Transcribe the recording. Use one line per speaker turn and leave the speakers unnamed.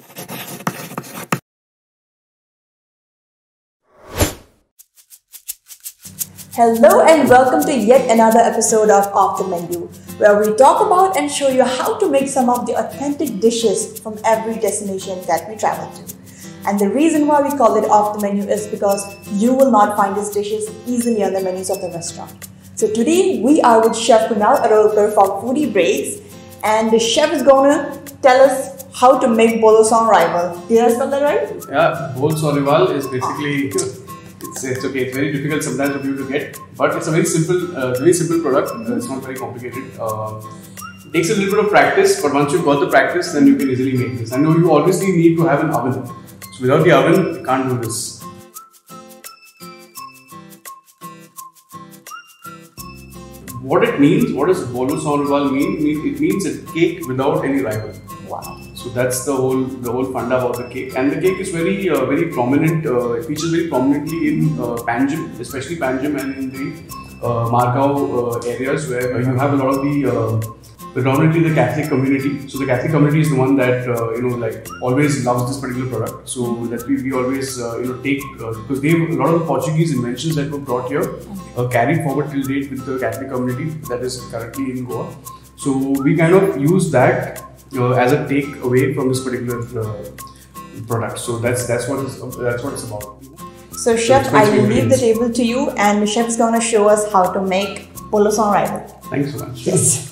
Hello and welcome to yet another episode of Off the Menu, where we talk about and show you how to make some of the authentic dishes from every destination that we travel to. And the reason why we call it Off the Menu is because you will not find these dishes easily on the menus of the restaurant. So today we are with Chef Kunal Arolkar from Foodie Breaks, and the chef is gonna tell us how to make bolo sans rival. Did I spell that right?
Yeah, bolo sans rival is basically it's okay. It's very difficult sometimes for you to get, but it's a very simple product. It's not very complicated. It takes a little bit of practice, but once you've got the practice, then you can easily make this. I know you obviously need to have an oven. So without the oven, you can't do this. What it means, what does bolo sans rival mean? It means a cake without any rival.
Wow.
So that's the whole funda about the cake, and the cake is very prominent. It features very prominently in Panjim, especially Panjim, and in the Margao areas where you have a lot of the predominantly the Catholic community. So the Catholic community is the one that always loves this particular product. So that we always take because they have a lot of the Portuguese inventions that were brought here carried forward till date with the Catholic community that is currently in Goa. So we kind of use that as a take away from this particular product. So that's what it's about.
So chef, I will leave the table to you, and the chef is going to show us how to make bolo sans rival.
Thanks so much.
Yes.